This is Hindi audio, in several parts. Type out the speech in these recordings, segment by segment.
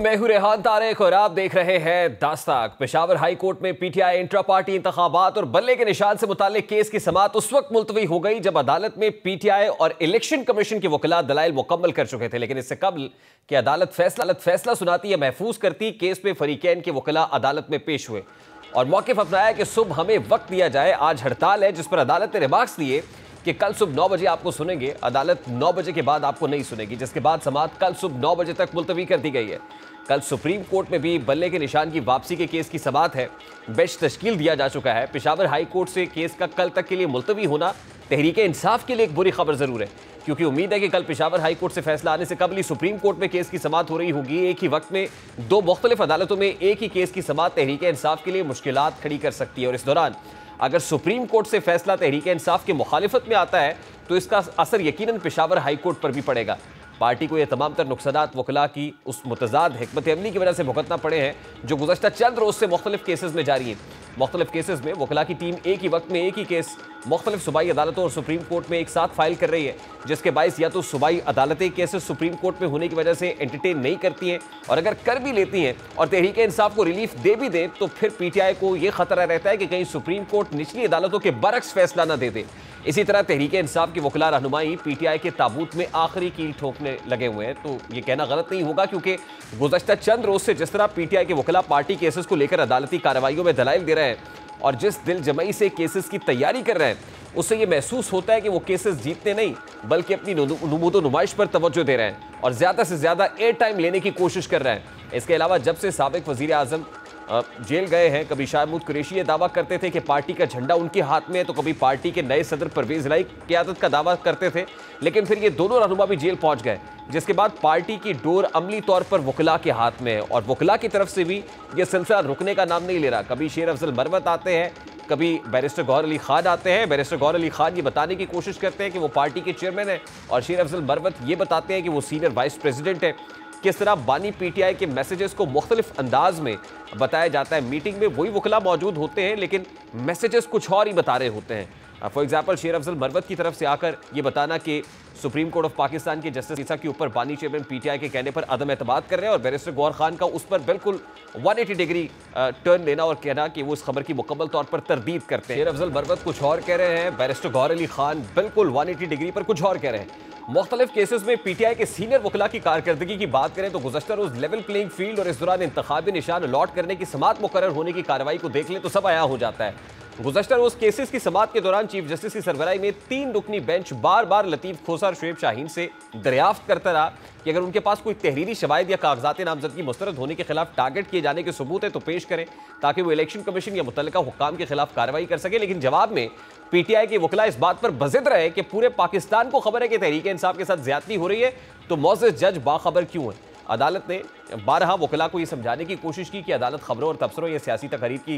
मैं हूं रेहान तारिक और आप देख रहे हैं दास्ताक। पेशावर हाई कोर्ट में पीटीआई इंट्रा पार्टी इंतखाबात और बल्ले के निशान से मुताल्लिक केस की समाअत उस वक्त मुलतवी हो गई जब अदालत में पीटीआई और इलेक्शन कमीशन के वकीला दलाइल मुकम्मल कर चुके थे। लेकिन इससे कबल कि अदालत फैसला सुनाती या महफूज करती, केस में फरीकैन के वकीला अदालत में पेश हुए और मौक़िफ़ अपनाया कि सुबह हमें वक्त दिया जाए। आज हड़ताल है, जिस पर अदालत ने रिमार्क्स दिए कि कल सुबह 9 बजे आपको सुनेंगे। अदालत 9 बजे के बाद आपको नहीं सुनेगी, जिसके बाद समाअत कल सुबह 9 बजे तक मुलतवी कर दी गई है। कल सुप्रीम कोर्ट में भी बल्ले के निशान की वापसी के केस की समाअत है। बेंच तश्कील दिया जा चुका है। पेशावर हाई कोर्ट से केस का कल तक के लिए मुलतवी होना तहरीक इंसाफ के लिए एक बुरी खबर जरूर है, क्योंकि उम्मीद है कि कल पेशावर हाई कोर्ट से फैसला आने से कबल ही सुप्रीम कोर्ट में केस की समाअत हो रही होगी। एक ही वक्त में दो मुख्तलिफ अदालतों में एक ही केस की समाअत तहरीक इंसाफ के लिए मुश्किलात खड़ी कर सकती है। और इस दौरान अगर सुप्रीम कोर्ट से फैसला तहरीक इंसाफ की मुखालिफत में आता है तो इसका असर यकीनन पेशावर हाई कोर्ट पर भी पड़ेगा। पार्टी को यह तमाम तर नुकसानात वकला की उस मुतजाद हिकमत अमली की वजह से भुगतना पड़े हैं जो गुज़श्ता चंद रोज से मुख्तलिफ केसेस में जारी हैं। मुख्तलिफ केसेस में वकला की टीम एक ही वक्त में एक ही केस मुख्तलिफ सूबाई अदालतों और सुप्रीम कोर्ट में एक साथ फाइल कर रही है, जिसके बायस या तो सूबाई अदालतें केसेस सुप्रीम कोर्ट में होने की वजह से एंटरटेन नहीं करती हैं, और अगर कर भी लेती हैं और तहरीक इंसाफ को रिलीफ दे भी दें तो फिर पीटीआई को यह खतरा रहता है कि कहीं सुप्रीम कोर्ट निचली अदालतों के बरक्स फैसला न दे दे। इसी तरह तहरीक इंसाफ के वकला रहनुमाई पीटीआई के ताबूत में आखिरी कील ठोकने लगे हुए हैं। तो ये कहना गलत नहीं होगा, क्योंकि गुज़श्ता चंद रोज से जिस तरह पीटीआई के वकला पार्टी केसेस को लेकर अदालती कार्रवाइयों में दलाइल दे रहे हैं और जिस दिल जमई से केसेस की तैयारी कर रहे हैं, उससे ये महसूस होता है कि वो केसेस जीतने नहीं बल्कि अपनी नुमूदो नुमाइश पर तवज्जो दे रहे हैं और ज़्यादा से ज़्यादा एयर टाइम लेने की कोशिश कर रहे हैं। इसके अलावा जब से साबिक वज़ीर आज़म जेल गए हैं, कभी शाह महमूद कुरैशी ये दावा करते थे कि पार्टी का झंडा उनके हाथ में है, तो कभी पार्टी के नए सदर परवेज़ इलाही क़यादत का दावा करते थे। लेकिन फिर ये दोनों रहनुमा भी जेल पहुंच गए, जिसके बाद पार्टी की डोर अमली तौर पर वकला के हाथ में है और वकला की तरफ से भी ये सिलसिला रुकने का नाम नहीं ले रहा। कभी शेर अफजल मरवत आते हैं, कभी बैरिस्टर गौहर अली खान आते हैं। बैरिस्टर गौहर अली खान ये बताने की कोशिश करते हैं कि वो पार्टी के चेयरमैन हैं और शेर अफजल मरवत ये बताते हैं कि वो सीनियर वाइस प्रेसिडेंट है। किस तरह बानी पीटीआई के मैसेजेस को मुख्तलिफ अंदाज में बताया जाता है। मीटिंग में वही वकला मौजूद होते हैं लेकिन मैसेजेस कुछ और ही बता रहे होते हैं। फॉर एग्जाम्पल शेर अफजल मरवत की तरफ से आकर ये बताना कि सुप्रीम कोर्ट ऑफ पाकिस्तान के जस्टिस ईसा के ऊपर बानी चेयरमैन पीटीआई के कहने पर अदम एतमाद कर रहे हैं और बैरिस्टर गौहर खान का उस पर बिल्कुल 180 डिग्री टर्न लेना और कहना कि वो इस खबर की मुकम्मल तौर पर तरदीद करते हैं। शेर अफजल मरवत कुछ और कह रहे हैं, बैरिस्टर गौहर अली खान बिल्कुल 180 डिग्री पर कुछ और कह रहे हैं। मुख्तलिफ केसेस में पीटीआई के सीनियर वकला की कारकर्दगी की बात करें तो गुज़श्ता रोज लेवल प्लेइंग फील्ड और इस दौरान इंतखाबी निशान अलॉट करने की समाअत मुकर्रर होने की कार्रवाई को देख लें तो सब आया हो जाता है। गुज़श्ता रोज केसेस की समाअत के दौरान चीफ जस्टिस की सरबराही में 3 रुकनी बेंच बार बार लतीफ़ खोसा और शुएब शाहीन से दरियाफ्त करता रहा कि अगर उनके पास कोई तहरीरी शवाहिद या कागजात नामजदगी मुस्तरद होने के खिलाफ टारगेट किए जाने के सबूत है तो पेश करें, ताकि वो इलेक्शन कमीशन या मुतल्लिका हुक्काम के खिलाफ कार्रवाई कर सके। लेकिन जवाब में पीटीआई के वकला इस बात पर बज़िद रहे कि पूरे पाकिस्तान को खबर है कि तहरीक इंसाफ के साथ ज्यादती हो रही है, तो मौज़िज़ जज बाखबर क्यों है। अदालत ने बारहा वकला को ये समझाने की कोशिश की कि अदालत खबरों और तबसरों या सियासी तकरीर की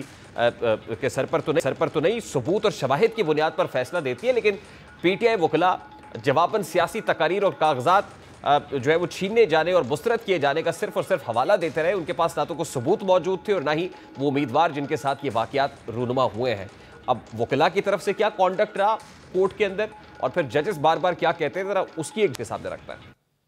के सर पर तो नहीं सबूत और शवाहिद की बुनियाद पर फैसला देती है। लेकिन पीटीआई वकला जवाबन सियासी तकारीर और कागजात जो है वो छीनने जाने और मुस्तरद किए जाने का सिर्फ और सिर्फ हवाला देते रहे। उनके पास ना तो कोई सबूत मौजूद थे और ना ही वो उम्मीदवार जिनके साथ ये वाक़यात रूनुमा हुए हैं। अब वकला की तरफ से क्या कॉन्डक्ट रहा कोर्ट के अंदर और फिर जजेस बार बार क्या कहते हैं, जरा उसकी एक सामने रखता है।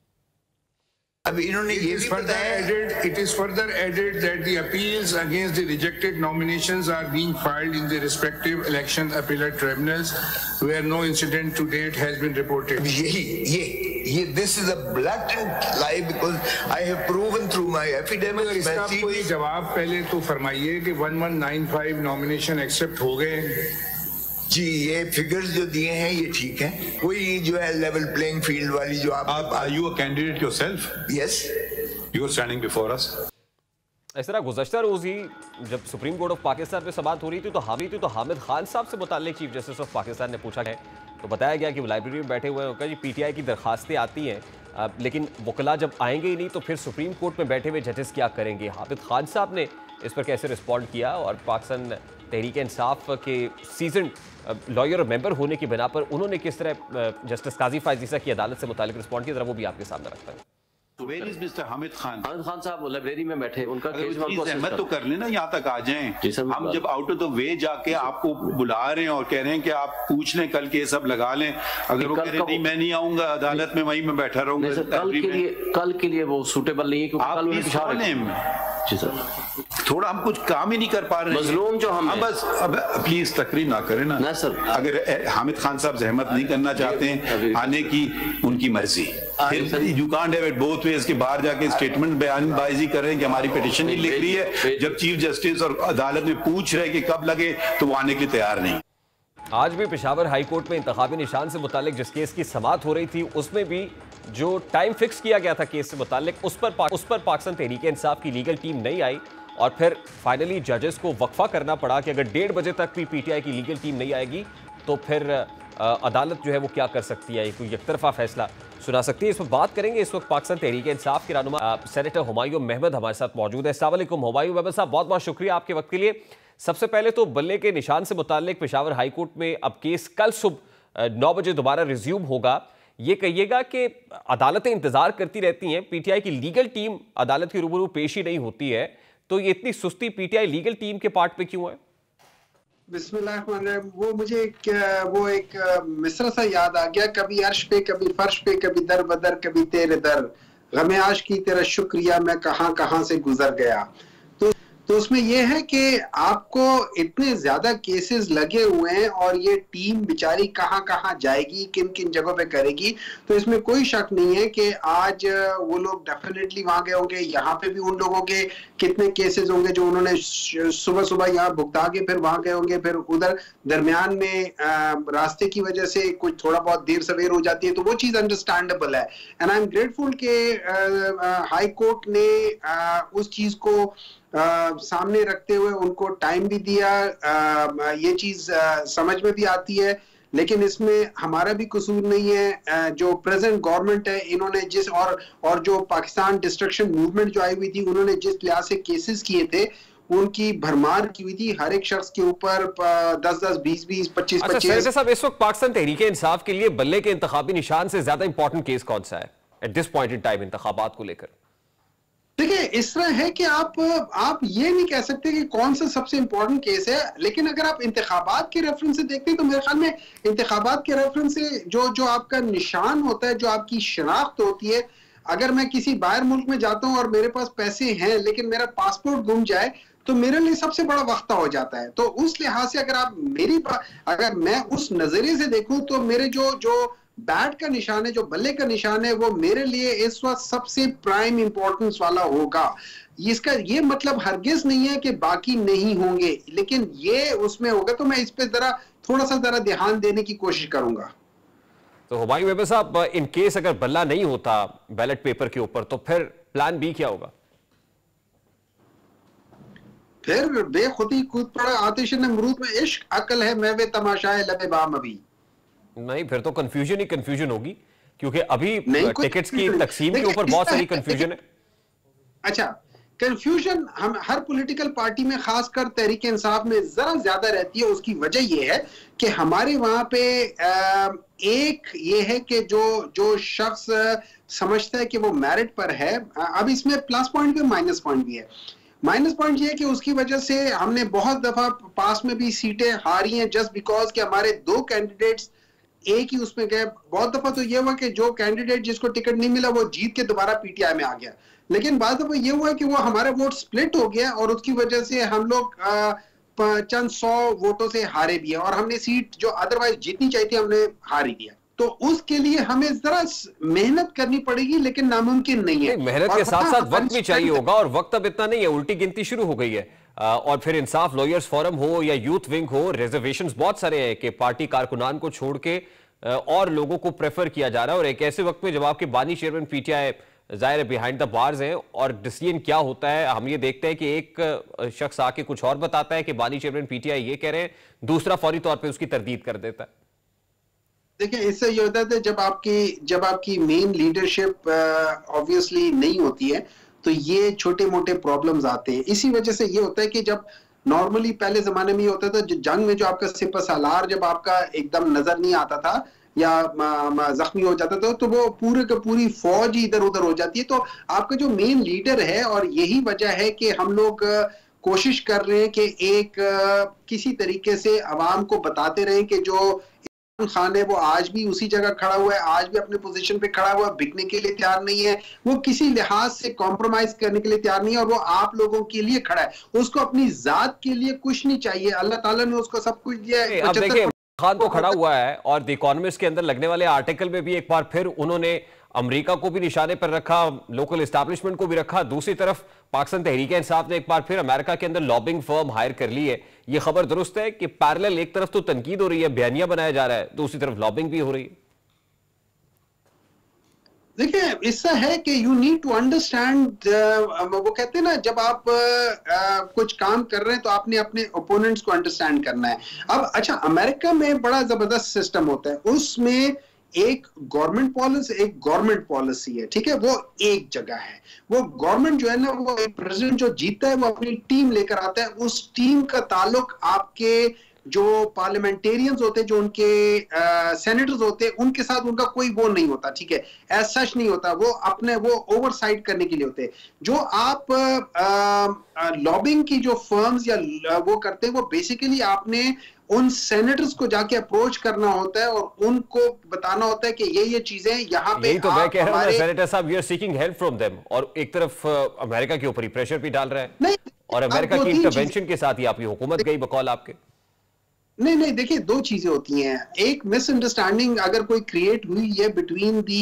अब इन्होंने ये It is further added that the appeals against the rejected nominations are being filed in the respective election appellate tribunals where no incident to date has been reported. ये this is a blatant lie because I have proven through my affidavit. इसका कोई जवाब पहले तो फरमाइए कि 1195 नॉमिनेशन एक्सेप्ट हो गए जी। ये फिगर्स जो दिए हैं ये ठीक है, कोई जो है लेवल प्लेइंग फील्ड वाली जो आप are you a candidate yourself? Yes. You are standing before us. इस तरह गुज़श्ता रोज ही जब सुप्रीम कोर्ट ऑफ पाकिस्तान में समाअत हो रही थी तो हामिद खान साहब से मुताल्लिक चीफ जस्टिस ऑफ पाकिस्तान ने पूछा है तो बताया गया कि वो लाइब्रेरी में बैठे हुए हैं। जी पीटीआई की दरखास्तें आती हैं लेकिन वकला जब आएंगे ही नहीं तो फिर सुप्रीम कोर्ट में बैठे हुए जजेस क्या करेंगे। हामिद खान साहब ने इस पर कैसे रिस्पॉन्ड किया और पाकिस्तान तहरीक इंसाफ के सीजन लॉयर और मेंबर होने की बिना पर उन्होंने किस तरह जस्टिस काजी फायज़ ईसा की अदालत से मुताल्लिक रिस्पॉन्ड किया, जरा वो भी आपके सामने रखता है। Put Where is Mr. Hamid Khan? Hamid Khan साहब लाइब्रेरी में बैठे, उनका केजरीवाल को अहमद तो कर लेना, यहाँ तक आ जाएं। जी सर, हम जब आउट ऑफ द वे जाके आपको बुला रहे हैं और कह रहे हैं कि आप पूछ लें, कल केस अब लगा लें, अगर वो कह रहे नहीं मैं नहीं आऊंगा अदालत में, वहीं मैं बैठा रहूंगा, कल के लिए वो सूटेबल नहीं है क्योंकि कल उन्हें जी सर थोड़ा हम कुछ काम ही नहीं कर पा रहे मजलूम जो हम बस अब प्लीज तकरीर ना करें ना सर। अगर हामिद खान साहब जहमत नहीं करना चाहते हैं आने की, उनकी मर्जी, you can't have it both ways के बाहर जाके स्टेटमेंट बयानबाजी कर रहे हैं कि हमारी पिटीशन ही लिख रही है, जब चीफ जस्टिस और अदालत में पूछ रहे कि कब लगे तो वो आने के लिए तैयार नहीं। आज भी पेशावर हाई कोर्ट में इंतखाबी निशान से मुतालिक जिस केस की समाअत हो रही थी, उसमें भी जो टाइम फिक्स किया गया था केस से मुतालिक, उस पर पाकिस्तान तहरीक-ए-इंसाफ की लीगल टीम नहीं आई और फिर फाइनली जजेस को वक्फा करना पड़ा कि अगर 1:30 बजे तक भी पीटीआई की लीगल टीम नहीं आएगी तो फिर अदालत जो है वो क्या कर सकती है, कोई एकतरफा फैसला सुना सकती है। इस पर बात करेंगे। इस वक्त पाकिस्तान तहरीक-ए-इंसाफ के रहनुमा सेनेटर हुमायूं अहमद हमारे साथ मौजूद है। अस्सलाम वालेकुम हुमायूं अहमद साहब, बहुत बहुत शुक्रिया आपके वक्त के लिए। सबसे पहले तो बल्ले के निशान से मुताल्लिक पेशावर हाई कोर्ट में अब केस कल सुबह 9 बजे दोबारा रिज्यूम होगा। ये कहिएगा कि अदालतें इंतजार करती रहती हैं, पीटीआई की लीगल टीम अदालत के रूबरू पेश ही नहीं होती है, तो ये इतनी सुस्ती पीटीआई लीगल टीम के पार्ट पे क्यों है? बिस्मिल्लाहिर्रहमानिर्रहीम। वो मुझे एक मिसरा सा याद आ गया, कभी अर्श पे कभी फर्श पे, कभी दर बदर कभी तेरे दर, गमे आश की तेरा शुक्रिया मैं कहां कहां से गुजर गया। तो उसमें यह है कि आपको इतने ज्यादा केसेस लगे हुए हैं और ये टीम बेचारी कहां कहां जाएगी, किन किन जगहों पे करेगी, तो इसमें कोई शक नहीं है कि आज वो लोग डेफिनेटली वहां गए होंगे। यहाँ पे भी उन लोगों के कितने केसेस होंगे जो उन्होंने सुबह सुबह यहाँ भुगता के फिर वहां गए होंगे, फिर उधर दरमियान में रास्ते की वजह से कुछ थोड़ा बहुत देर सवेर हो जाती है, तो वो चीज अंडरस्टैंडेबल है। एंड आई एम ग्रेटफुल के हाई कोर्ट ने उस चीज को सामने रखते हुए उनको टाइम भी दिया। ये चीज समझ में भी आती है, लेकिन इसमें हमारा भी कसूर नहीं है। जो प्रेजेंट गवर्नमेंट है, इन्होंने जिस और जो पाकिस्तान डिस्ट्रक्शन मूवमेंट जो आई हुई थी, उन्होंने जिस लिहाज से केसेस किए थे, उनकी भरमार की हुई थी हर एक शख्स के ऊपर 10-10, 20-20, 25-25। साहब, इस वक्त पाकिस्तान तहरीक-ए-इंसाफ के लिए बल्ले के इंतखाबी निशान से ज्यादा इंपॉर्टेंट केस कौन सा है at this point in time इंतखाबात को लेकर? देखिए, इस तरह है कि आप ये नहीं कह सकते कि कौन सा सबसे इंपॉर्टेंट केस है, लेकिन अगर आप इंतखाबात के रेफरेंस से देखते हैं तो मेरे ख्याल में इंतखाबात के रेफरेंस से जो आपका निशान होता है, जो आपकी शनाख्त होती है, अगर मैं किसी बाहर मुल्क में जाता हूं और मेरे पास पैसे हैं लेकिन मेरा पासपोर्ट गुम जाए तो मेरे लिए सबसे बड़ा वक्ता हो जाता है। तो उस लिहाज से अगर मैं उस नजरिए से देखूं तो मेरे जो बैट का निशान है, जो बल्ले का निशान है, वो मेरे लिए इस वक्त सबसे प्राइम इंपॉर्टेंस वाला होगा। इसका ये मतलब हरगिज नहीं है कि बाकी नहीं होंगे, लेकिन ये उसमें होगा, तो मैं इस पे थोड़ा सा ध्यान देने की कोशिश करूंगा। तो हुमायूं अहमद साहब, इन केस अगर बल्ला नहीं होता बैलेट पेपर के ऊपर तो फिर प्लान बी क्या होगा? फिर बेखुदी कूद पड़ा आतिश नमरूद में इश्क अकल है मैं वे तमाशाए लबे बाम अभी। नहीं, फिर तो कंफ्यूजन ही कंफ्यूजन होगी, क्योंकि अभी टिकट्स की तकसीम के ऊपर बहुत सारी कंफ्यूजन है। अच्छा, कंफ्यूजन हम हर पॉलिटिकल पार्टी में, खासकर तहरीक इंसाफ में जरा ज्यादा रहती है। उसकी वजह यह है कि हमारे वहां पे एक ये है कि जो शख्स समझता है कि वो मेरिट पर है, अब इसमें प्लस पॉइंट भी माइनस पॉइंट भी है। माइनस पॉइंट ये है कि उसकी वजह से हमने बहुत दफा पास में भी सीटें हारी हैं जस्ट बिकॉज कि हमारे दो कैंडिडेट्स एक ही उसमें गए। बहुत दफा तो ये हुआ कि जो कैंडिडेट जिसको टिकट नहीं मिला वो जीत के दोबारा पीटीआई में आ गया, लेकिन बाद दफा ये हुआ कि वो हमारा वोट स्प्लिट हो गया और उसकी वजह से हम लोग चंद 100 वोटों से हारे भी है और हमने सीट जो अदरवाइज जीतनी चाहिए थी हमने हार ही दिया। तो उसके लिए हमें जरा मेहनत करनी पड़ेगी, लेकिन नामुमकिन नहीं है। मेहनत के साथ साथ वक्त भी चाहिए होगा, और वक्त अब इतना नहीं है, उल्टी गिनती शुरू हो गई है। और फिर इंसाफ लॉयर्स फोरम हो या यूथ विंग हो, रिजर्वेशंस बहुत सारे हैं कि पार्टी कारकुनान को छोड़ के और लोगों को प्रेफर किया जा रहा है। और एक ऐसे वक्त में जब आपके बानी चेयरमैन पीटीआई जाहिर है बिहाइंड द बार्स हैं, और डिसीजन क्या होता है हम ये देखते हैं कि एक शख्स आके कुछ और बताता है कि बानी चेयरमैन पीटीआई ये कह रहे हैं, दूसरा फौरी तौर पर उसकी तरदीद कर देता है। देखिए, इससे ये होता है जब आपकी मेन लीडरशिप ऑब्वियसली नहीं होती है तो ये छोटे मोटे प्रॉब्लम्स आते हैं। इसी वजह से ये होता है कि जब नॉर्मली पहले जमाने में ये होता था, जंग में जो आपका सिपह सालार जब आपका एकदम नजर नहीं आता था, या जख्मी हो जाता था तो वो पूरे का पूरी फौज इधर उधर हो जाती है। तो आपका जो मेन लीडर है, और यही वजह है कि हम लोग कोशिश कर रहे हैं कि एक किसी तरीके से अवाम को बताते रहें कि जो इमरान खान है वो आज भी उसी जगह खड़ा हुआ है, आज भी अपने पोजीशन पे खड़ा हुआ है, बिकने के लिए तैयार नहीं है, वो किसी लिहाज से कॉम्प्रोमाइज करने के लिए तैयार नहीं है, और वो आप लोगों के लिए खड़ा है। उसको अपनी जात के लिए कुछ नहीं चाहिए, अल्लाह ताला ने उसको सब कुछ दिया है। अब देखिए खान तो खड़ा हुआ है और द इकोनॉमिस्ट के अंदर लगने वाले आर्टिकल में भी एक बार फिर उन्होंने अमेरिका को भी निशाने पर रखा, लोकल एस्टैब्लिशमेंट को भी रखा। दूसरी तरफ पाकिस्तान तहरीक इंसाफ ने एक बार फिर अमेरिका के अंदर लॉबिंग फर्म हायर कर ली है। यह खबर दुरुस्त है कि पैरेलल एक तरफ तो तनकीद हो रही है, बयानिया बनाया जा रहा है, दूसरी तरफ लॉबिंग भी हो रही है। देखिए इससे है कि यू नीड टू अंडरस्टैंड, वो कहते हैं ना जब आप कुछ काम कर रहे हैं तो आपने अपने ओपोनेंट्स को अंडरस्टैंड करना है। अब अच्छा, अमेरिका में बड़ा जबरदस्त सिस्टम होता है, उसमें एक गवर्नमेंट पॉलिसी है, ठीक है, वो एक जगह है। वो गवर्नमेंट जो है ना, वो एक प्रेसिडेंट जो जीतता है वो अपनी टीम लेकर आता है, उस टीम का ताल्लुक आपके जो पार्लियामेंटेरियंस होते हैं, जो उनके सेनेटर्स होते हैं, उनके साथ उनका कोई वो नहीं होता, ठीक है, एज सच नहीं होता, वो अपने वो ओवरसाइट करने के लिए होते हैं। जो आप लॉबिंग की जो फर्म्स या वो करते हैं, वो बेसिकली आपने उन सेनेटर्स को जाके अप्रोच करना होता है और उनको बताना होता है कि ये चीजें यहाँ पे। यही तो मैं कह रहा हूँ सेनेटर साहब, we are seeking help from them, और एक तरफ अमेरिका के ऊपर ही प्रेशर भी डाल रहा है, नहीं, और अमेरिका की इंटरवेंशन के साथ ही आपकी हुकूमत गई बकौल आपके। नहीं, देखिए दो चीजें होती हैं। एक मिसअंडरस्टैंडिंग अगर कोई क्रिएट हुई है between the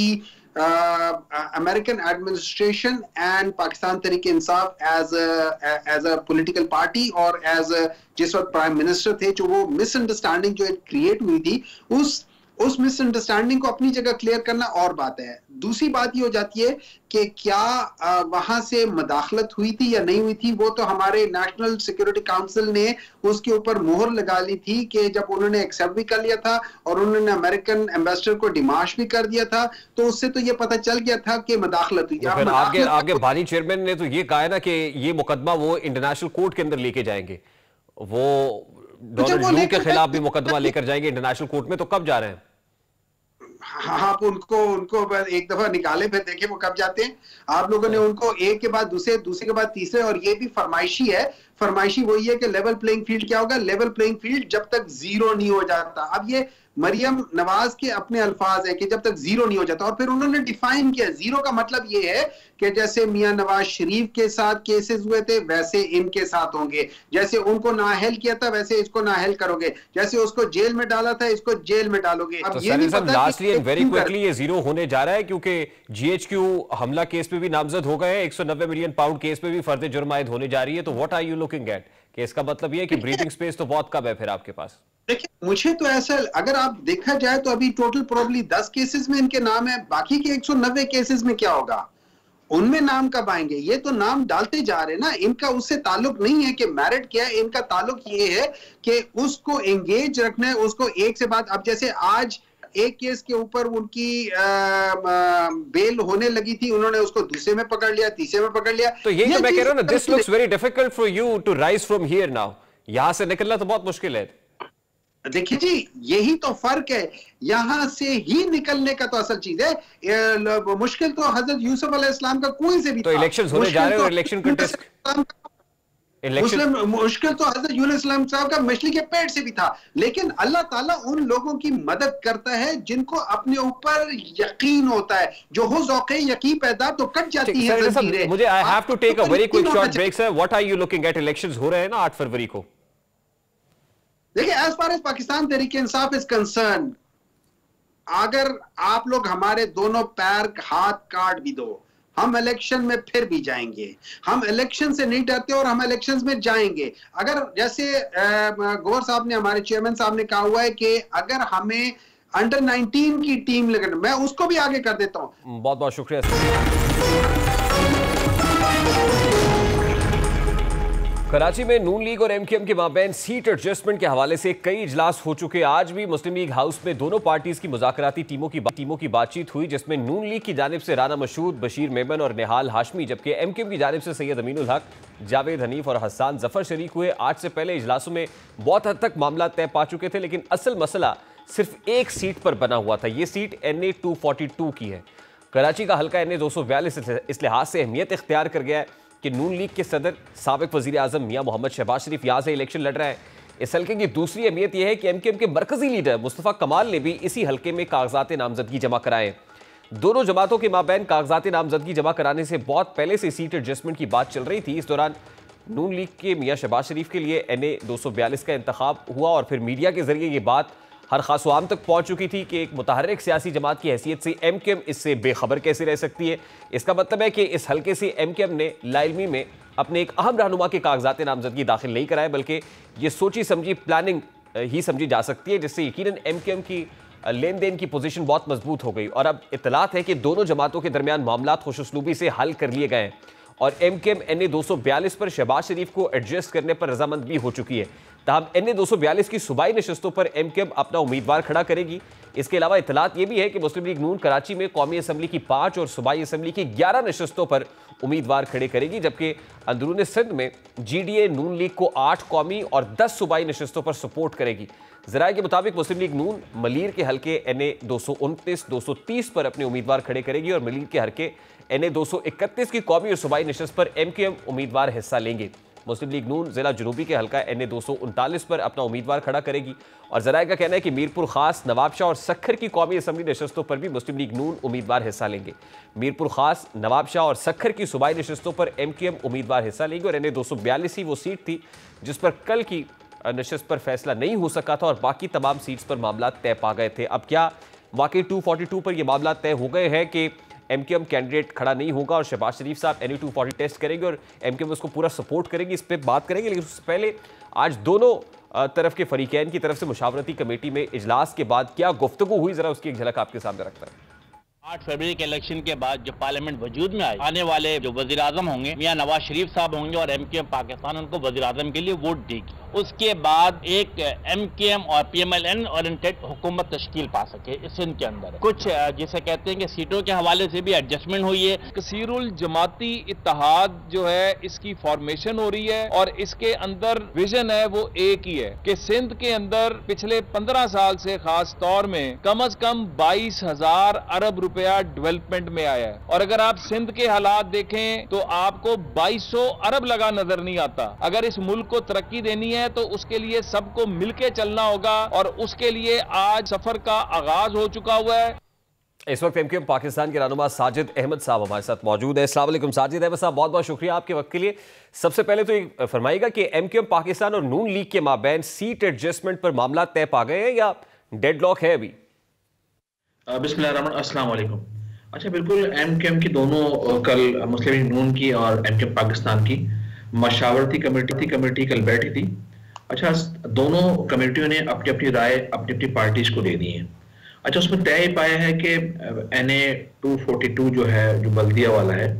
American administration and Pakistan Tehreek Insaf as a political party और एज जिस वक्त प्राइम मिनिस्टर थे, जो वो मिसअंडरस्टैंडिंग जो क्रिएट हुई थी, उस मिसअंडरस्टैंडिंग को अपनी जगह क्लियर करना और बात है। दूसरी बात ये हो जाती है कि क्या वहां से मदाखलत हुई थी या नहीं हुई थी, वो तो हमारे नेशनल सिक्योरिटी काउंसिल ने उसके ऊपर मोहर लगा ली थी कि जब उन्होंने एक्सेप्ट भी कर लिया था और उन्होंने अमेरिकन एम्बेसडर को डिमाश भी कर दिया था, तो उससे तो ये पता चल गया था कि मदाखलत हुई। आपके बानी चेयरमैन ने तो ये कहा है ना कि ये मुकदमा वो इंटरनेशनल कोर्ट के अंदर लेके जाएंगे, वो डोनाल्ड ट्रंप के खिलाफ भी मुकदमा लेकर जाएंगे इंटरनेशनल कोर्ट में, तो कब जा रहे हैं? आप उनको एक दफा निकाले फिर देखे वो कब जाते हैं। आप लोगों ने उनको एक के बाद दूसरे के बाद तीसरे, और ये भी फरमाइशी है। फरमाइशी वही है कि लेवल प्लेइंग फील्ड क्या होगा? लेवल प्लेइंग फील्ड जब तक जीरो नहीं हो जाता। अब ये मरियम नवाज के अपने अल्फाज है कि जब तक जीरो नहीं हो जाता, और फिर उन्होंने डिफाइन किया जीरो का मतलब ये है कि जैसे मियां नवाज शरीफ के साथ केसेस हुए थे वैसे इनके साथ होंगे, जैसे उनको नाअहल किया था वैसे इसको नाअहल करोगे, जैसे उसको जेल में डाला था इसको जेल में डालोगे। अब ये नहीं पता लास्टली एंड वेरी क्विकली ये जीरो होने जा रहा है, क्योंकि जीएचक्यू हमला केस पे भी नामजद हो गए हैं, 190 मिलियन पाउंड केस पे भी फर्द जुर्म आयद होने जा रही है। तो what are you looking at? कि इसका मतलब ये है कि ब्रीथिंग स्पेस तो बहुत कम है फिर आपके पास। देखिए मुझे तो ऐसा, अगर आप देखा जाए तो अभी टोटल प्रोबेबली 10 केसेस में इनके नाम है, बाकी के 190 केसेस में क्या होगा? उनमें नाम कब आएंगे? ये तो नाम डालते जा रहे हैं ना, इनका उससे ताल्लुक नहीं है कि मैरिट क्या है, इनका ताल्लुक ये है कि उसको एंगेज रखना है, उसको एक से बाद। अब जैसे आज एक केस के ऊपर उनकी बेल होने लगी थी, उन्होंने उसको दूसरे में पकड़ लिया, तीसरे में पकड़ लिया। तो यही तो मैं कह रहा हूं ना, this looks very difficult for you to rise from here now. यहां से निकलना तो बहुत मुश्किल है। देखिए जी, यही तो फर्क है, यहां से ही निकलने का तो असल चीज है। मुश्किल तो हजरत यूसुफ अलैहिस्सलाम का कुएं से भी तो इलेक्शंस होने जा रहे हैं और इलेक्शन कंटेस्ट मुश्किल तो हजरत यूनुस अलैहि सलाम का मछली के पेट से भी था। लेकिन अल्लाह ताला उन लोगों की मदद करता है जिनको अपने ऊपर यकीन होता है, जो हो ज़ौक़े यकीन पैदा तो कट जाती है जंजीरें। मुझे I have to take a very quick short break sir. What are you looking at? Elections हो रहे हैं ना 8 फरवरी को। देखिए, as far as Pakistan Tehreek Insaf is concerned, अगर आप लोग हमारे दोनों पैर हाथ काट भी दो, हम इलेक्शन में फिर भी जाएंगे। हम इलेक्शन से नहीं डरते और हम इलेक्शंस में जाएंगे। अगर जैसे गौर साहब ने, हमारे चेयरमैन साहब ने कहा हुआ है कि अगर हमें अंडर 19 की टीम लगना, मैं उसको भी आगे कर देता हूं। बहुत बहुत शुक्रिया। कराची में नून लीग और एमकेएम के माबैन सीट एडजस्टमेंट के हवाले से कई इजलास हो चुके। आज भी मुस्लिम लीग हाउस में दोनों पार्टीज की मुज़ाकराती टीमों की बातचीत हुई, जिसमें नून लीग की जानिब से राना मशहूद, बशीर मेमन और निहाल हाशमी, जबकि एमकेएम की जानिब से सैयद अमीनुल हक, जावेद हनीफ और हसन जफर शरीक हुए। आज से पहले इजलासों में बहुत हद तक मामला तय पा चुके थे, लेकिन असल मसला सिर्फ एक सीट पर बना हुआ था। ये सीट NA 242 की है। कराची का हल्का NA 242 इस लिहाज से अहमियत इख्तियार कर गया है कि नून लीग के सदर साबिक वजीर आजम मियां मोहम्मद शहबाज शरीफ यहाँ से इलेक्शन लड़ रहे हैं। इस हल्के की दूसरी अहमियत यह है कि MKM के मरकजी लीडर मुस्तफ़ा कमाल ने भी इसी हल्के में कागजात नामजदगी जमा कराए। दोनों जमातों के माबैन कागजात नामजदगी जमा कराने से बहुत पहले से सीट एडजस्टमेंट की बात चल रही थी। इस दौरान नून लीग के मियां शहबाज शरीफ के लिए NA 242 का इंतखाब हुआ और फिर मीडिया के जरिए ये बात हर खास आम तक पहुंच चुकी थी कि एक मुतहर्रिक सियासी जमात की हैसियत से MKM इससे बेखबर कैसे रह सकती है। इसका मतलब है कि इस हल्के से MKM ने लाइलमी में अपने एक अहम रहनुमा के कागजात नामजदगी दाखिल नहीं कराए, बल्कि ये सोची समझी प्लानिंग ही समझी जा सकती है, जिससे यकीनन MKM की लेन देन की पोजीशन बहुत मजबूत हो गई। और अब इतलात है कि दोनों जमातों के दरमियान मामलात खुशउस्लूबी से हल कर लिए गए हैं और MKM NA 242 पर शहबाज शरीफ को एडजस्ट करने पर रजामंद भी हो चुकी है। तहम NA 242 की सूबाई नशस्तों पर MKM अपना उम्मीदवार खड़ा करेगी। इसके अलावा इतलात यह भी है कि मुस्लिम लीग नून कराची में कौमी असम्बली की 5 और सूबाई असम्बली की 11 नशस्तों पर उम्मीदवार खड़े करेगी, जबकि अंदरून सिंध में GDA नून लीग को 8 कौमी और 10 सूबाई नशस्तों पर सपोर्ट करेगी। ज़राए के मुताबिक मुस्लिम लीग नून मलीर के हल्के NA 229, 230 पर अपने उम्मीदवार खड़े करेगी और मलीर के हल्के NA 231 की कौमी और सूबाई नशस्त पर MKM उम्मीदवार हिस्सा लेंगे। मुस्लिम लीग नून जिला जनूबी के हल्का NA 239 पर अपना उम्मीदवार खड़ा करेगी और ज़राए का कहना है कि मीरपुर खास, नवाबशाह और सखर की कौमी असम्बली नशस्तों पर भी मुस्लिम लीग नून उम्मीदवार हिस्सा लेंगे। मीरपुर खास, नवाबशाह और सखर की सूबाई नशस्तों पर MKM उम्मीदवार हिस्सा लेंगे और NA 242 ही वो सीट थी जिस पर कल की नशस्त पर फैसला नहीं हो सका था और बाकी तमाम सीट्स पर मामला तय पा गए थे। अब क्या वाकई 242 पर यह मामला तय हो गए हैं कि MKM कैंडिडेट खड़ा नहीं होगा और शहबाज शरीफ साहब NA 240 टेस्ट करेंगे और MKM उसको पूरा सपोर्ट करेगी? इस पर बात करेंगे, लेकिन उससे पहले आज दोनों तरफ के फरीकैन की तरफ से मुशावरती कमेटी में इजलास के बाद क्या गुफ्तगू हुई, जरा उसकी एक झलक आपके सामने रखता है। 8 फरवरी के इलेक्शन के बाद जब पार्लियामेंट वजूद में आए, आने वाले जो वजीर आजम होंगे मियां नवाज शरीफ साहब होंगे और MKM पाकिस्तान उनको वजीर आजम के लिए वोट देगी। उसके बाद एक MKM और PMLN ओरिएंटेड हुकूमत तश्कील पा सके इस सिंध के अंदर। कुछ जिसे कहते हैं कि सीटों के हवाले से भी एडजस्टमेंट हुई है। कसीरुल जमाती इत्तेहाद जो है इसकी फॉर्मेशन हो रही है और इसके अंदर विजन है वो एक ही है कि सिंध के अंदर पिछले 15 साल से खास तौर में कम से कम 22,000 अरब रुपया डेवलपमेंट में आया है। और अगर आप सिंध के हालात देखें तो आपको 2200 अरब लगा नजर नहीं आता। अगर इस मुल्क को तरक्की देनी है तो उसके लिए सबको मिलके चलना होगा और उसके लिए आज सफर का आगाज हो चुका हुआ है। इस वक्त MKM पाकिस्तान के रहनुमा साजिद अहमद साहब हमारे साथ मौजूद है। अस्सलाम वालेकुम साजिद अहमद साहब, बहुत बहुत शुक्रिया आपके वक्त के लिए। सबसे पहले तो ये फरमाइएगा कि MKM पाकिस्तान और नून लीग के माबैन सीट एडजस्टमेंट पर मामला तय पा गए हैं या डेडलॉक है अभी? बिस्मिल्लाहिर्रहमानिर्रहीम, अस्सलाम वालेकुम। अच्छा, बिल्कुल MKM की दोनों कल मुस्लिम लीग नून की और MKM पाकिस्तान की मशावरती कमेटी कल बैठी थी। अच्छा, दोनों कमेटियों ने अपनी अपनी राय अपनी अपनी पार्टीज को दे दी है। अच्छा, उसमें तय पाया है कि NA 242 जो है, जो बल्दिया वाला है,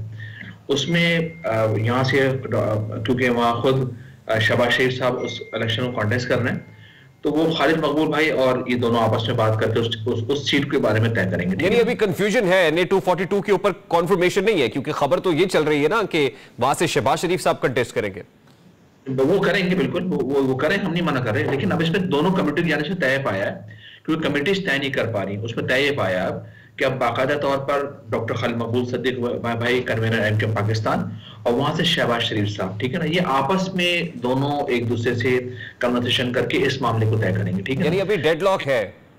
उसमें यहाँ से क्योंकि वहाँ खुद शहबाज शरीफ साहब उस इलेक्शन को कॉन्टेस्ट कर रहे हैं, तो वो खालिद मकबूल भाई और ये दोनों आपस में बात करके उस सीट के बारे में तय करेंगे। यानी अभी कंफ्यूजन है, NA 242 के ऊपर कॉन्फर्मेशन नहीं है, क्योंकि खबर तो ये चल रही है ना कि वहां से शहबाज शरीफ साहब कंटेस्ट करेंगे। वो करेंगे, बिल्कुल वो करें, हम नहीं मना कर रहे, लेकिन अब इसमें दोनों कमेटी जाने से तय पाया है, क्योंकि कमेटी तय नहीं कर पा रही। उसमें तय पाया कि अब बाकायदा तौर पर डॉक्टर खालिद मकबूल सद्दीक भाई कन्वीनर MKM पाकिस्तान और वहां से शहबाज शरीफ साहब, ठीक है ना, ये आपस में दोनों एक दूसरे से कन्वर्सेशन करके इस मामले को तय करेंगे। ठीक है, यानी अभी डेडलॉक है?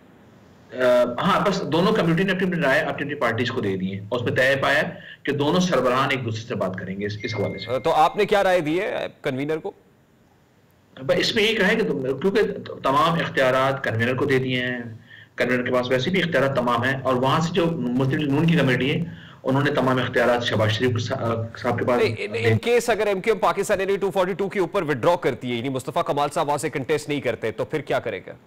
हाँ, बस दोनों कमेटी ने अपनी राय अपनी अपनी पार्टीज को दे दी है और उसमें तय पाया कि दोनों सरबराहान एक दूसरे से बात करेंगे इस हवाले से। तो आपने क्या राय दी है कन्वीनर को? इसमें ये कहा है कि क्योंकि तमाम इख्तियारात कन्वीनर को दे दिए हैं, कन्वीनर के पास वैसे भी इख्तियारात तमाम है, और वहां से जो मुस्लिम लीग नून की कमेटी है उन्होंने तमाम इख्तियारात शहबाज शरीफ साहब के पास। इन केस अगर MKM पाकिस्तान NA 242 के ऊपर विड्रॉ करती है, यानी मुस्तफा कमाल साहब वहां से कंटेस्ट नहीं करते, तो फिर क्या करेगा?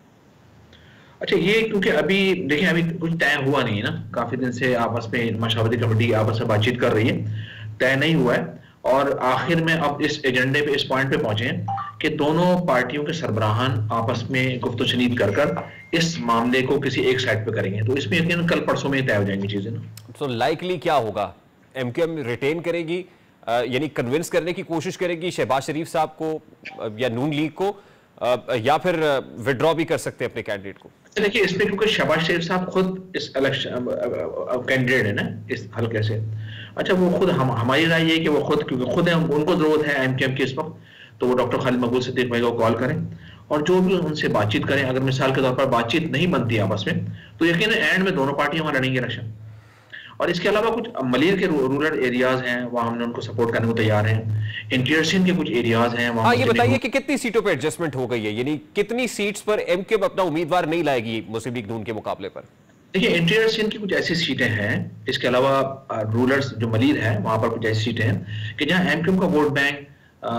अच्छा, ये क्योंकि अभी देखिए अभी कुछ तय हुआ नहीं है ना, काफी दिन से आपस में मशावरती कमेटी आपस में बातचीत कर रही है, तय नहीं हुआ है, और आखिर में अब इस एजेंडे पे, इस पॉइंट पे पहुंचे हैं कि दोनों पार्टियों के सरबराहान आपस में गुफ्तगू कर इस मामले को किसी एक साइड पे करेंगे। तो इसमें यकीनन कल परसों में तय हो जाएंगी चीजें ना। तो लाइकली क्या होगा? MKM रिटेन करेगी, यानी कन्विंस करने की कोशिश करेगी शहबाज शरीफ साहब को या नून लीग को, या फिर विड्रॉ भी कर सकते हैं अपने कैंडिडेट को? देखिए इसमें क्योंकि शहबाज शरीफ साहब खुद इस इलेक्शन कैंडिडेट है ना इस हल्के से, अच्छा वो खुद हमारी राय है कि वो खुद, क्योंकि खुद है, उनको जरूरत है एमकेएम की इस वक्त, तो वो डॉक्टर खालिद मकबूल सिद्दीक भाई को कॉल करें और जो भी उनसे बातचीत करें। अगर मिसाल के तौर पर बातचीत नहीं बनती आपस में तो यकीन एंड में दोनों पार्टियां वहां लड़ेंगी इलेक्शन। और इसके अलावा कुछ मलिर के रूरल एरियाज हैं, वहां हमने उनको सपोर्ट करने को तैयार हैं। इंटीरियर सिंध के कुछ एरियाज हैं वहां। ये बताइए कि कितनी सीटों पर एडजस्टमेंट हो गई है, यानी कितनी सीट्स पर एमकेएम अपना उम्मीदवार नहीं लाएगी मुस्लिम लीग नून के मुकाबले पर? देखिए इंटीरियर सिंध की कुछ ऐसी सीटें हैं, इसके अलावा रूरल जो मलिर है वहां पर कुछ ऐसी सीटें हैं कि जहां एमकेएम का वोट बैंक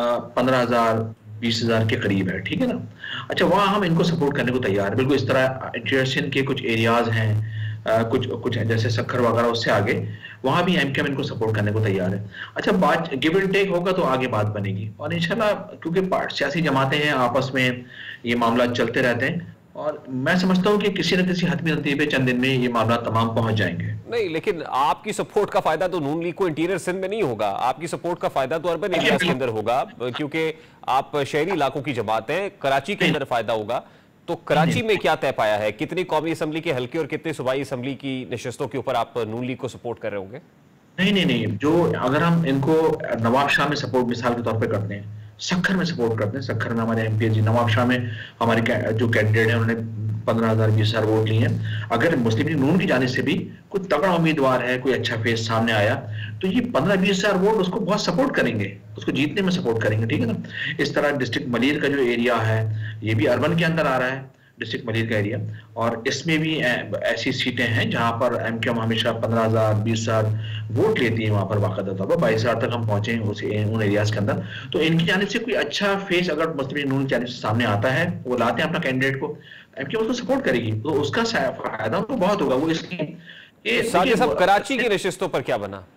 15,000 20,000 के करीब है, ठीक है ना। अच्छा वहां हम इनको सपोर्ट करने को तैयार है बिल्कुल। इस तरह इंटीरियर सिंध के कुछ एरियाज हैं, कुछ जैसे सखर वगैरह, उससे आगे वहां भी एमकेएम इनको सपोर्ट करने को तैयार है। अच्छा बात गिव एंड टेक होगा तो आगे बात बनेगी और इंशाल्लाह, क्योंकि सियासी जमातें हैं आपस में ये मामला चलते रहते हैं और मैं समझता हूं कि किसी न किसी हतमी नतीजे पे चंद दिन में ये मामला तमाम पहुंच जाएंगे। नहीं, लेकिन आपकी सपोर्ट का फायदा तो नून लीग को इंटीरियर सिंध में नहीं होगा, आपकी सपोर्ट का फायदा तो अर्बन एरियाज के अंदर होगा, क्योंकि आप शहरी इलाकों की जमात हैं। कराची के अंदर फायदा होगा। तो कराची में क्या तय पाया है, कितनी कौमी असम्बली के हल्के और कितने सूबाई असम्बली की नशिस्तों के ऊपर आप नून लीग को सपोर्ट कर रहे होंगे? नहीं, जो अगर हम इनको नवाब शाह में सपोर्ट मिसाल के तौर पर करते हैं, सखर में सपोर्ट करते हैं, सखर में हमारे एमपी जी नवाब शाह में हमारे जो कैंडिडेट हैं उन्होंने 15,000 20,000 वोट लिए हैं। अगर मुस्लिम लीग नून की जाने से भी कोई तगड़ा उम्मीदवार है, कोई अच्छा फेस सामने आया तो ये 15-20,000 वोट उसको बहुत सपोर्ट करेंगे, उसको जीतने में सपोर्ट करेंगे, ठीक है ना। इस तरह डिस्ट्रिक्ट मलिर का जो एरिया है ये भी अर्बन के अंदर आ रहा है, डिस्ट्रिक्ट मलिर का एरिया, और इसमें भी ऐसी सीटें हैं जहां पर एमकेएम हमेशा 15,000 20,000 वोट लेती है, वहां पर बाकायदा तौर पर 22,000 तक हम पहुंचे उन एरियाज के अंदर। तो इनकी जानिब से कोई अच्छा फेस अगर मुस्लिम लीग नून की जानिब से सामने आता है, वो लाते हैं अपना कैंडिडेट को, एमकेएम उसको सपोर्ट करेगी तो उसका फायदा उनको बहुत होगा। वो इसकी साजिद साहब कराची की नशिस्तों पर क्या बना?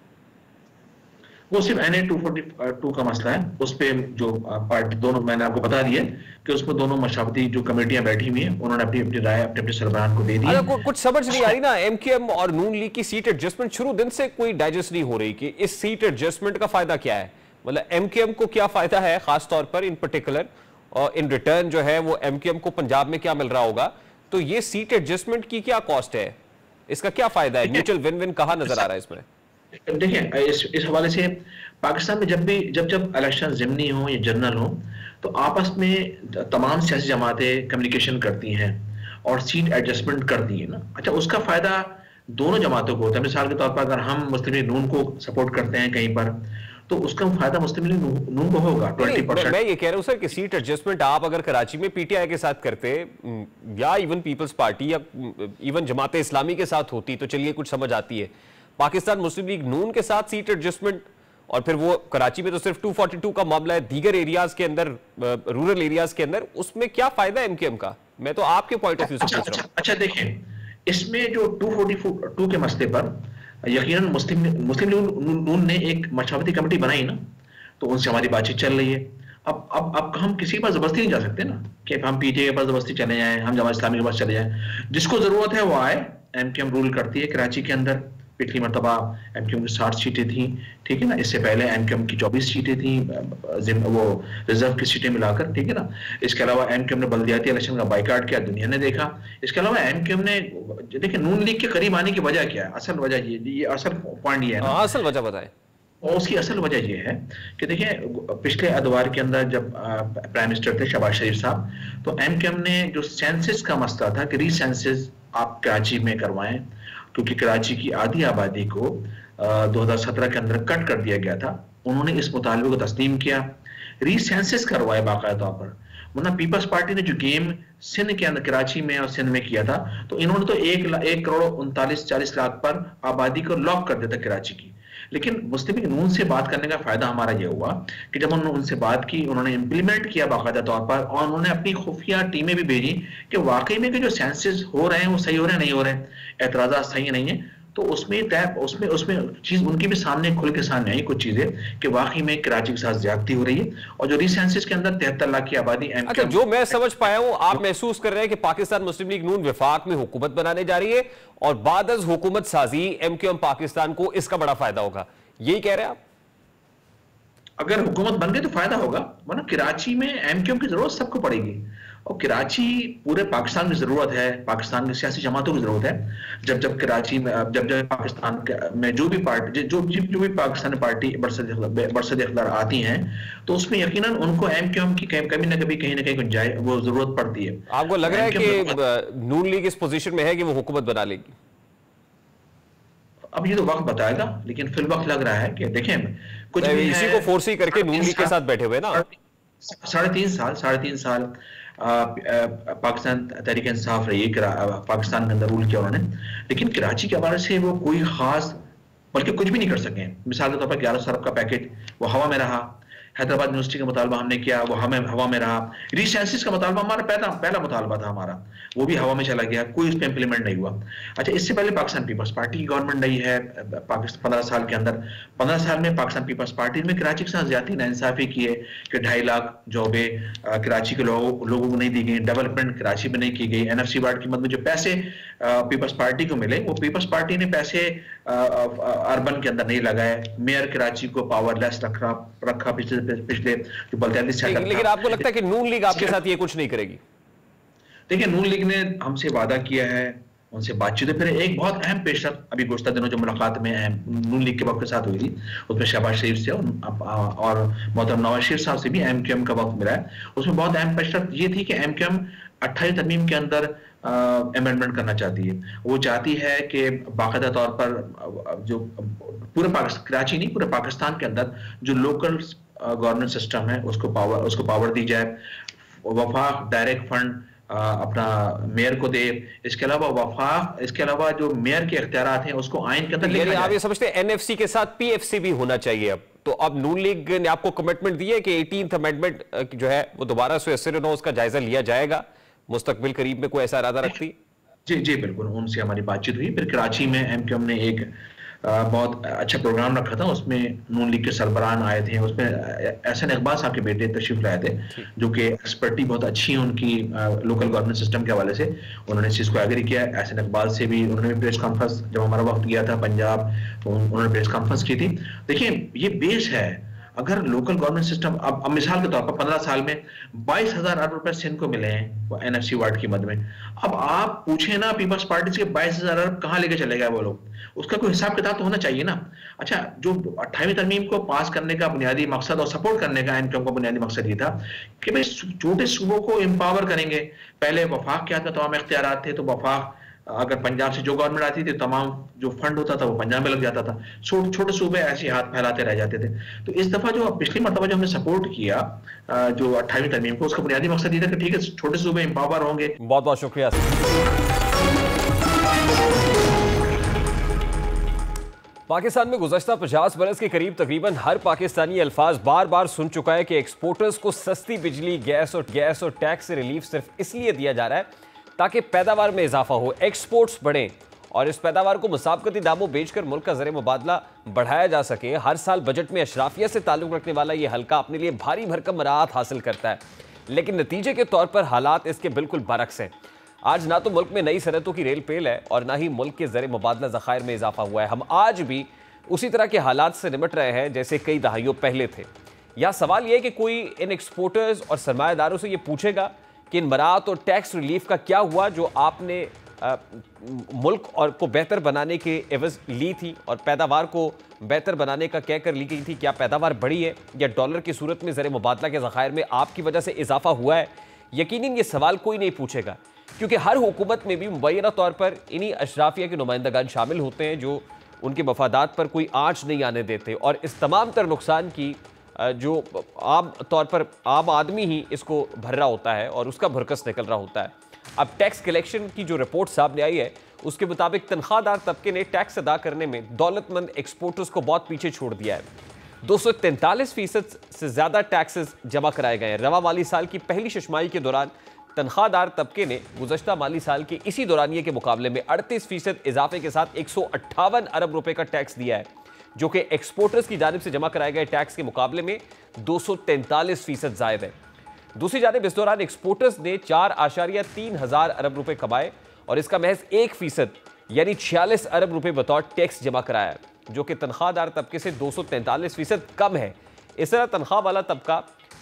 वो सिर्फ NA 242 का मसला है, उस पे जो पार्टी दोनों मैंने आपको बता दिया कि उसमें दोनों मशावती जो कमेटियां बैठी हुई हैं उन्होंने अपनी राय अपने सरबराहान को दे दी है। कुछ समझ नहीं आ रही ना, एमकेएम और नून लीग की सीट एडजस्टमेंट शुरू दिन से कोई डाइजेस्ट नहीं हो रही कि इस सीट एडजस्टमेंट का फायदा क्या है, मतलब एमकेएम को क्या फायदा है खास तौर पर इन पर्टिकुलर, और इन रिटर्न जो है वो एमकेएम को पंजाब में क्या मिल रहा होगा। तो ये सीट एडजस्टमेंट की क्या कॉस्ट है, इसका क्या फायदा है, म्यूचुअल विन विन कहां नजर आ रहा है इसमें? देखिए इस हवाले से पाकिस्तान में जब इलेक्शन ज़िमनी हो या जनरल हो तो आपस में तमाम सियासी जमातें कम्युनिकेशन करती हैं और सीट एडजस्टमेंट करती हैं ना। अच्छा उसका फायदा दोनों जमातों को होता है। मिसाल के तौर पर अगर हम मुस्लिम लीग नून को सपोर्ट करते हैं कहीं पर तो उसका फायदा मुस्लिम लीग नून को होगा 20%। मैं ये कह रहा हूं सर कि सीट एडजस्टमेंट आप अगर कराची में पीटीआई के साथ करते या इवन पीपल्स पार्टी या इवन जमात इस्लामी के साथ होती तो चलिए कुछ समझ आती है। पाकिस्तान मुस्लिम लीग नून के साथ सीट एडजस्टमेंट, और फिर वो कराची में तो सिर्फ 242 का मामला है, दीगर एरियाज के अंदर, रूरल एरियाज के अंदर, उसमें क्या फायदा है एमकेएम का? मैं तो आपके पॉइंट ऑफ व्यू से पूछ रहा हूं। अच्छा देखें इसमें जो 242 के मसले पर यकीनन मुस्लिम लीग नून ने एक मशावती कमेटी बनाई ना, तो उनसे हमारी बातचीत चल रही है। अब हम किसी के पास जबरदस्ती नहीं जा सकते ना कि हम पीटीआई के पास जबरदस्ती चले जाएं, हम जमात इस्लामी के पास चले जाएं। जिसको जरूरत है वो आए। एमकेएम रूल करती है कराची के अंदर, पिछली मरतबा एमकेएम की 60 सीटें थी, ठीक है ना। इससे पहले एमकेएम की 24 सीटें थी, वो रिजर्व की सीटें मिलाकर, ठीक है ना। इसके अलावा एमकेएम ने बल्दियाती इलेक्शन का बाइकाट किया, दुनिया ने देखा। इसके अलावा एमकेएम ने देखिए नून लीग के करीब आने की वजह क्या है, असल वजह ये असल पॉइंट ये है ना। असल वजह बताएं। और उसकी असल वजह यह है कि देखिए पिछले अदवार के अंदर जब प्राइम मिनिस्टर थे शहबाज शरीफ साहब, तो एमकेएम ने जो सेंसस का मसला था कि रीसेंसस आप कराची में करवाएं, क्योंकि कराची की आधी आबादी को 2017 के अंदर कट कर दिया गया था। उन्होंने इस मुतालबे को तस्लीम किया, रीसेंसस करवाए बाकायदा तौर पर। वरना पीपल्स पार्टी ने जो गेम सिंध के अंदर कराची में और सिंध में किया था, तो इन्होंने तो 1,39,40 लाख पर आबादी को लॉक कर दिया था कराची की। लेकिन मुस्लिम लीग नून से बात करने का फायदा हमारा यह हुआ कि जब उन्होंने उनसे बात की, उन्होंने इंप्लीमेंट किया बाकायदा तौर पर, और उन्होंने अपनी खुफिया टीमें भी भेजी कि वाकई में कि जो सेंसस हो रहे हैं वो सही हो रहे हैं नहीं हो रहे हैं, एतराज़ात सही नहीं है। तो उसमें चीज उनकी भी सामने खुल के सामने आई कुछ चीजें कि वाकई में कराची के साथ ज्यादती हो रही है। और जो रीसेंसस के अंदर 73 लाख की आबादी, अच्छा जो मैं समझ पाया हूं, आप महसूस कर रहे हैं कि पाकिस्तान मुस्लिम लीग नून विफाक में हुकूमत बनाने जा रही है और बाद अज़ हुकूमत साजी एमकेएम पाकिस्तान को इसका बड़ा फायदा होगा, यही कह रहे हैं आप? अगर हुकूमत बन गई तो फायदा होगा, वरना कराची में एमकेएम की जरूरत सबको पड़ेगी। और कराची पूरे पाकिस्तान की जरूरत है, पाकिस्तान की सियासी जमातों की जरूरत है। जब कराची में जब पाकिस्तान में जो भी पार्टी जो भी पाकिस्तानी पार्टी बरसद इख्तियार आती हैं, तो उसमें यकीनन उनको MQM की कभी ना कभी कहीं ना कहीं गुंजाइश वो जरूरत पड़ती है। आपको लग रहा है कि नून लीग इस पोजीशन में है कि वो हुकूमत बना लेगी? अब ये तो वक्त बताएगा, लेकिन फिल वक्त लग रहा है कि देखें कुछ भी इसी को फोर्स ही करके नून लीग के साथ बैठे हुए ना। 3.5 साल पाकिस्तान तहरीक इंसाफ रही है, पाकिस्तान के अंदर रूल किया उन्होंने, लेकिन कराची के हवाले से वो कोई खास बल्कि कुछ भी नहीं कर सके। मिसाल के तौर पर 1100 अरब का पैकेज वो हवा में रहा, हैदराबाद यूनिवर्सिटी का मुतालबा हमने किया वो हवा में रहा, रीसेंसिस का मुतालबा हमारा पहला मुतालबा था हमारा, वो भी हवा में चला गया, कोई उस पर इंप्लीमेंट नहीं हुआ। अच्छा, इससे पहले पाकिस्तान पीपल्स पार्टी की गवर्नमेंट नहीं है पाकिस्तान 15 साल के अंदर। 15 साल में पाकिस्तान पीपल्स पार्टी में कराची के साथ ज्यादा नाइंसाफी की है कि 2.5 लाख जॉबें कराची के लोगों को नहीं दी गई, डेवलपमेंट कराची में नहीं की गई। NFC वार्ड की मद में जो पैसे पीपल्स पार्टी को मिले, वो पीपल्स पार्टी ने पैसे अर्बन के अंदर नहीं लगाए। मेयर कराची को पावरलेस रखा पिछले जो बल्दियाती सेटअप। लेकिन आपको लगता है कि नून लीग आपके साथ ये कुछ नहीं करेगी? देखिए, नून लीग ने हमसे वादा किया है, उनसे बातचीत, फिर एक बहुत अहम पेशरफ अभी गुज़श्ता दिनों जो मुलाकात में नून लीग के वक्त के साथ हुई थी, उसमें शहबाज शरीफ से और मोहतरम नवाज शरीफ साहब से भी MQM का वक्त मिला है। उसमें बहुत अहम पेशरफ ये थी कि MQM 28 तरमीम के अंदर अमेंडमेंट करना चाहती है। वो चाहती है कि बाकायदा तौर पर जो पूरे कराची नहीं पूरे पाकिस्तान के अंदर जो लोकल गवर्नमेंट सिस्टम है उसको पावर दी जाए। वफाक डायरेक्ट फंड अपना मेयर को दे। इसके अलावा जो मेयर के इख्तियारात हैं उसको आइन के अंदर लिखा जाए। आप ये समझते हैं NFC के साथ PFC भी होना चाहिए अब? तो अब नून लीग ने आपको कमिटमेंट दी है कि 18th अमेंडमेंट जो है वो दोबारा से उसका जायजा लिया जाएगा, मुस्तकबिल करीब में कोई ऐसा इरादा रखती? जी बिल्कुल, उनसे हमारी बातचीत हुई। फिर कराची में MQM ने एक बहुत अच्छा प्रोग्राम रखा था, उसमें नून लीग के सरबराहान आए थे, उसमें एहसन इकबाल साहब के बेटे तशरीफ लाए थे, जो कि एक्सपर्टी बहुत अच्छी है उनकी लोकल गवर्नमेंट सिस्टम के हवाले से। उन्होंने इस चीज़ को एग्री किया। एहसन इकबाल से भी उन्होंने भी प्रेस कॉन्फ्रेंस, जब हमारा वक्त गया था पंजाब तो उन्होंने प्रेस कॉन्फ्रेंस की थी। देखिए, ये बेस है। अगर लोकल गवर्नमेंट सिस्टम अब मिसाल के तौर पर 15 साल में 22,000 अरब रुपए सिंध को मिले हैं वो NFC वार्ड की मद में। अब आप पूछे ना पीपल्स पार्टी से 22,000 अरब कहाँ लेके चले गए वो लोग, उसका कोई हिसाब किताब तो होना चाहिए ना। अच्छा, जो 28वीं तरमीम को पास करने का बुनियादी मकसद और सपोर्ट करने का MQM का बुनियादी मकसद ये था कि भाई छोटे सूबों को एम्पावर करेंगे। पहले वफाक के हाथ में तमाम इख्तियारात थे, तो वफाक अगर पंजाब से जो गवर्नमेंट आती थी तमाम जो फंड होता था वो पंजाब में लग जाता था, छोटे सूबे ऐसे हाथ फैलाते रह जाते थे। तो इस दफा जो पिछली मरतबा जो हमने सपोर्ट किया जो 28वीं तरमीम को, उसका बुनियादी मकसद ये था कि ठीक है छोटे सूबे एम्पावर होंगे। बहुत बहुत शुक्रिया। पाकिस्तान में गुज़श्ता 50 बरस के करीब तकरीबन हर पाकिस्तानी अल्फाज बार बार सुन चुका है कि एक्सपोर्टर्स को सस्ती बिजली, गैस और टैक्स से रिलीफ सिर्फ इसलिए दिया जा रहा है ताकि पैदावार में इजाफा हो, एक्सपोर्ट्स बढ़ें और इस पैदावार को मुसाबकती दामों बेचकर मुल्क का ज़र मुबादला बढ़ाया जा सके। हर साल बजट में अशराफिया से ताल्लुक़ रखने वाला ये हल्का अपने लिए भारी भरकम राहत हासिल करता है, लेकिन नतीजे के तौर पर हालात इसके बिल्कुल बरक्स हैं। आज ना तो मुल्क में नई सनतों की रेल पेल है और ना ही मुल्क के ज़र मुबादला ज़खायर में इजाफा हुआ है। हम आज भी उसी तरह के हालात से निपट रहे हैं जैसे कई दहाइयों पहले थे। यह सवाल यह है कि कोई इन एक्सपोर्टर्स और सरमायादारों से ये पूछेगा कि इन मराहत और टैक्स रिलीफ का क्या हुआ जो आपने मुल्क और को बेहतर बनाने के एवज ली थी और पैदावार को बेहतर बनाने का कहकर ली गई थी? क्या पैदावार बढ़ी है या डॉलर की सूरत में ज़र मुबादला के ज़खायर में आपकी वजह से इजाफा हुआ है? यकीनन ये सवाल कोई नहीं पूछेगा, क्योंकि हर हुकूमत में भी मुबैना तौर पर इन्हीं अशराफिया के नुमाइंदगान शामिल होते हैं जो उनके मफादात पर कोई आँच नहीं आने देते और इस तमाम तर नुकसान की जो आम तौर पर आम आदमी ही इसको भर रहा होता है और उसका भरकस निकल रहा होता है। अब टैक्स कलेक्शन की जो रिपोर्ट सामने आई है उसके मुताबिक तनख्वाहदार तबके ने टैक्स अदा करने में दौलतमंद एक्सपोर्टर्स को बहुत पीछे छोड़ दिया है। 243% से ज़्यादा टैक्सेस जमा कराए गए हैं। रवा माली साल की पहली शशमाही के दौरान तनख्वाहदार तबके ने गुज़श्ता माली साल के इसी दौरानिये के मुकाबले में 38% इजाफे के साथ 158 अरब रुपए का टैक्स दिया है, जो कि एक्सपोर्टर्स की जानिब से जमा कराए गए टैक्स के मुकाबले में 243% ज़ायद है। दूसरी जानिब इस दौरान एक्सपोर्टर्स ने 4.3 हज़ार अरब रुपए कमाए और इसका महज 1% यानी 46 अरब रुपए बतौर टैक्स जमा कराया, जो कि तनख्वाहदार तबके से 243% कम है। इस तरह तनख्वाह वाला तबका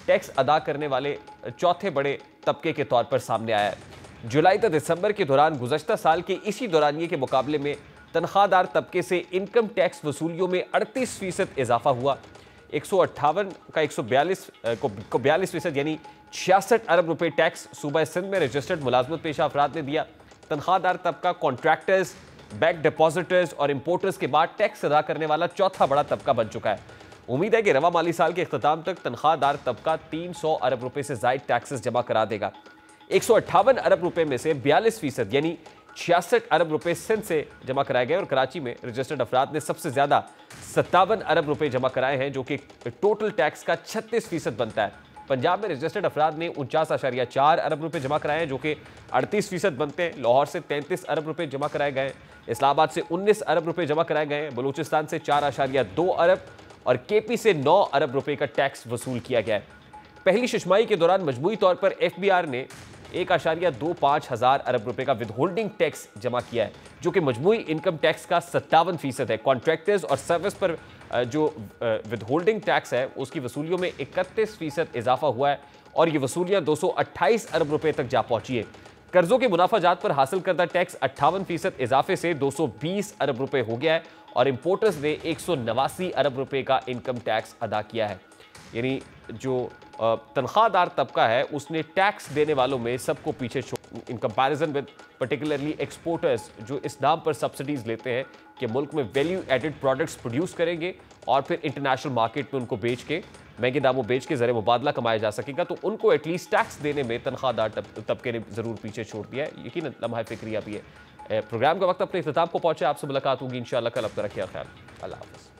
टैक्स अदा करने वाले चौथे बड़े तबके के तौर पर सामने आया है। जुलाई से दिसंबर के दौरान गुज़श्ता साल के इसी दौरानिए के मुकाबले में तनख्वाहदार तबके से इनकम टैक्स वसूलियों में 38% इजाफा हुआ। 158 का 142% यानी 66 अरब रुपए टैक्स सूबा सिंध में रजिस्टर्ड मुलाजमत पेशा अफराद ने दिया। तनख्वाहदार तबका कॉन्ट्रैक्टर्स, बैंक डिपॉजिटर्स और इंपोर्टर्स के बाद टैक्स अदा करने वाला चौथा बड़ा तबका बन चुका है। उम्मीद है कि रवा माली साल के इख्तिताम तक तनख्वाहदार तबका 300 अरब रुपए से ज़ायद टैक्सेस जमा करा देगा। 158 अरब रुपए में से 42% यानी 66 अरब रुपए सिंध से जमा कराए गए और कराची में रजिस्टर्ड अफराद ने सबसे ज्यादा 57 अरब रुपए जमा कराए हैं, जो कि टोटल टैक्स का 36% बनता है। पंजाब में रजिस्टर्ड अफराद ने 49.4 अरब रुपए जमा कराए हैं, जो कि 38% बनते हैं। लाहौर से 33 अरब रुपए जमा कराए गए, इस्लामाबाद से 19 अरब रुपए जमा कराए गए, बलूचिस्तान से 4.2 अरब और केपी से 9 अरब रुपए का टैक्स वसूल किया गया है। पहली शशमाई के दौरान मजमूई तौर पर FBR ने 1.25 हज़ार अरब रुपए का विदहोल्डिंग टैक्स जमा किया है, जो कि मजमूई इनकम टैक्स का 57% है। कॉन्ट्रैक्टर्स और सर्विस पर जो विदहोल्डिंग टैक्स है उसकी वसूलियों में 31% इजाफा हुआ है और ये वसूलियां 228 अरब रुपए तक जा पहुंची है। कर्जों के मुनाफाजात पर हासिल करदा टैक्स 58% इजाफे से 220 अरब रुपए हो गया है और इंपोर्टर्स ने 189 अरब रुपए का इनकम टैक्स अदा किया है। यानी जो तनख्वाहदार तबका है उसने टैक्स देने वालों में सबको पीछे in comparison with particularly exporters, जो इस नाम पर सब्सिडीज लेते हैं कि मुल्क में वैल्यू एडेड प्रोडक्ट्स प्रोड्यूस करेंगे और फिर इंटरनेशनल मार्केट में उनको बेच के महंगे दामों बेच के ज़रिए मुबादला कमाया जा सकेगा, तो उनको एटलीस्ट टैक्स देने में तनख्वाहदार तबके ने ज़रूर पीछे छोड़ दिया है। यकीनन लम्हा फिक्रिया भी है। प्रोग्राम का वक्त अपने इख्तिताम को पहुंचे। आपसे मुलाकात होगी इंशाअल्लाह कल। अपना रखिए ख्याल। अल्लाह हाफ़िज़।